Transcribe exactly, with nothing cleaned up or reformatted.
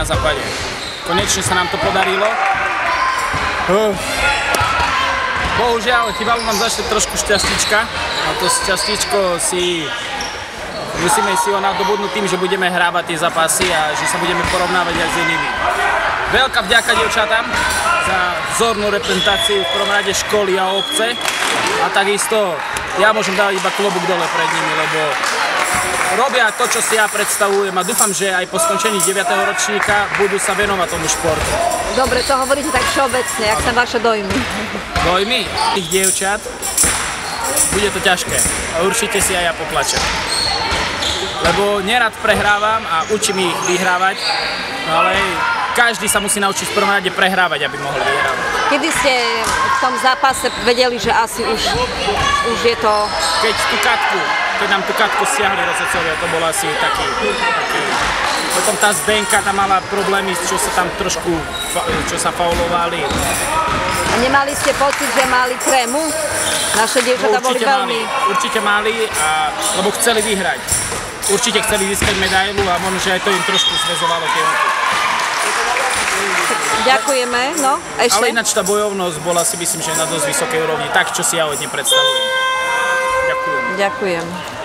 na západe. Konečne sa nám to podarilo. Uh. Bohužiaľ, chýbalo nám začne trošku šťastíčka. A to šťastíčko si musíme si ho nadobudnúť tým, že budeme hrávať tie zápasy a že sa budeme porovnávať aj s inými. Veľká vďaka dievčatám za vzornú reprezentáciu v prvom rade školy a obce. A takisto ja môžem dávať iba klobúk dole pred nimi, lebo robia to, čo si ja predstavujem a dúfam, že aj po skončení deviateho ročníka budú sa venovať tomu športu. Dobre, to hovoríte tak všeobecne, jak sa vaše dojmy? Dojmy tých dievčat? Bude to ťažké a určite si aj ja poplačem. Lebo nerad prehrávam a učím ich vyhrávať, ale každý sa musí naučiť v prvom rade prehrávať, aby mohli vyhrávať. Kedy ste v tom zápase vedeli, že asi už, už je to... Keď tú katku, keď nám tú katku stiahli rozhodcovia, to bol asi taký, taký... Potom tá Zdenka tam mala problémy, čo sa tam trošku, čo sa faulovali. A nemali ste pocit, že mali trému? Naše dievčatá no, boli veľmi... Mali, určite mali, a, lebo chceli vyhrať. Určite chceli získať medailu a možno, že aj to im trošku zväzovalo tie ruky. Ďakujeme, no, ešte. Ale ináč tá bojovnosť bola si myslím, že na dosť vysokej úrovni, tak čo si ja od nej predstavujem. Ďakujem. Ďakujem.